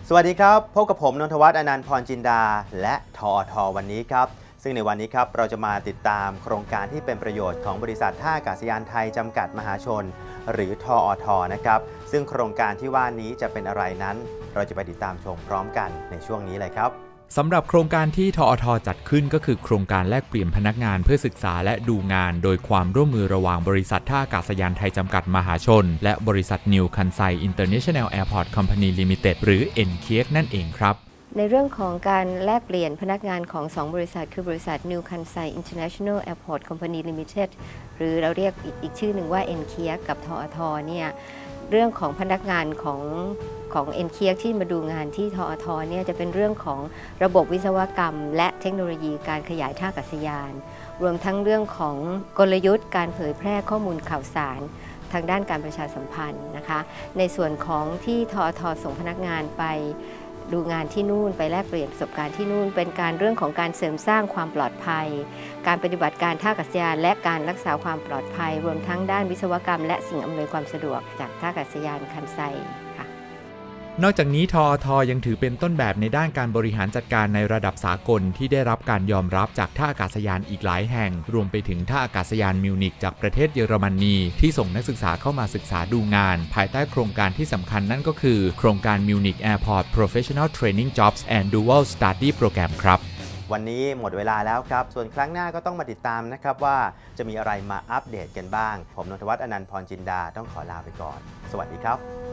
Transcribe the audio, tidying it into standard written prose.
สวัสดีครับพบกับผมนนทวัฒน์อนันต์พรจินดาและทอทวันนี้ครับซึ่งในวันนี้ครับเราจะมาติดตามโครงการที่เป็นประโยชน์ของบริษัทท่าอากาศยานไทยจำกัดมหาชนหรือทอทนะครับซึ่งโครงการที่ว่านี้จะเป็นอะไรนั้นเราจะไปติดตามชมพร้อมกันในช่วงนี้เลยครับสำหรับโครงการที่ทอทจัดขึ้นก็คือโครงการแลกเปลี่ยนพนักงานเพื่อศึกษาและดูงานโดยความร่วมมือระหว่างบริษัทท่าอากาศยานไทยจำกัดมหาชนและบริษัท New Kansai International Airport Company Limited หรือ NCAC นั่นเองครับในเรื่องของการแลกเปลี่ยนพนักงานของ2บริษัทคือบริษัท New Kansai International Airport Company Limited หรือเราเรียกอีกชื่อหนึ่งว่า NCAC กับทอทเนี่ยเรื่องของพนักงานของNCAC ที่มาดูงานที่ทอทเนี่ยจะเป็นเรื่องของระบบวิศวกรรมและเทคโนโลยีการขยายท่าอากาศยานรวมทั้งเรื่องของกลยุทธ์การเผยแพร่ข้อมูลข่าวสารทางด้านการประชาสัมพันธ์นะคะในส่วนของที่ทอทส่งพนักงานไปดูงานที่นู่นไปแลกเปลี่ยนประสบการณ์ที่นู่นเป็นการเรื่องของการเสริมสร้างความปลอดภัยการปฏิบัติการท่าอากาศยานและการรักษาความปลอดภัยรวมทั้งด้านวิศวกรรมและสิ่งอำนวยความสะดวกจากท่าอากาศยานคันไซค่ะนอกจากนี้ทอทยังถือเป็นต้นแบบในด้านการบริหารจัดการในระดับสากลที่ได้รับการยอมรับจากท่าอากาศยานอีกหลายแห่งรวมไปถึงท่าอากาศยานมิวนิกจากประเทศเยอรมนีที่ส่งนักศึกษาเข้ามาศึกษาดูงานภายใต้โครงการที่สำคัญนั่นก็คือโครงการ Munich Airport Professional Training Jobs and Dual Study Program ครับวันนี้หมดเวลาแล้วครับส่วนครั้งหน้าก็ต้องมาติดตามนะครับว่าจะมีอะไรมาอัปเดตกันบ้างผมนนทวัฒน์อนันต์พรจินดาต้องขอลาไปก่อนสวัสดีครับ